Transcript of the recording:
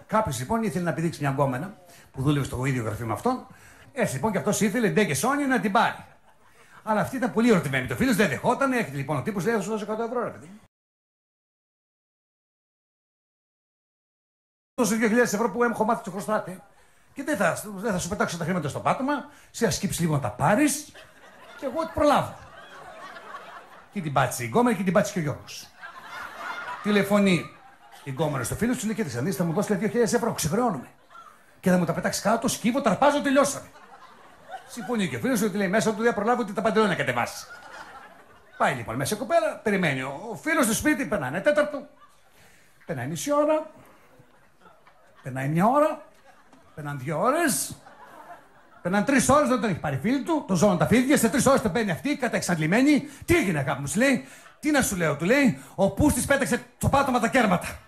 Κάποιο λοιπόν ήθελε να πηδήξει μια γκόμενα που δούλευε στο ίδιο γραφείο με αυτόν. Έτσι λοιπόν και αυτό ήθελε ντε και σόνι να την πάρει. Αλλά αυτή ήταν πολύ ερωτημένη. Το φίλο δεν δεχόταν. Έρχεται λοιπόν ο τύπο, λέει: θα σου δώσω 100 ευρώ, ρε παιδί. Δώσω 2.000 ευρώ που έχω μάθει το χρωστάτε. Και δεν θα σου πετάξω τα χρήματα στο πάτωμα. Σε ασκήψει λίγο να τα πάρει. Και εγώ την προλάβω. Και την πάτησε η γκόμενα και την πάτησε και ο Γιώργος. Τηλεφωνεί η γκόμενα στο φίλο του, λέει: κοίταξε, θα μου δώσει 2.000 ευρώ, ξεχρεώνουμε. Και θα μου τα πετάξει κάτω, σκύβω, ταρπάζω, τελειώσαμε. Συμφωνεί και ο φίλος του, ότι λέει μέσα του δεν προλάβει ότι τα παντελόνια να κατεβάσει. Πάει λοιπόν μέσα η κοπέλα, περιμένει. Ο φίλος του σπίτι περνάει ένα τέταρτο, περνάει μισή ώρα, περνάει μια ώρα, περνάνε 2 ώρες, περνάνε 3 ώρες, δεν τον έχει πάρει φίλη του, τον ζώνουν τα φίδια, σε 3 ώρες τον παίρνει αυτή, καταεξαντλημένη. Τι έγινε, αγάπη μου, λέει, τι να σου λέω, του λέει, ο Πούστης πέταξε το πάτωμα τα κέρματα.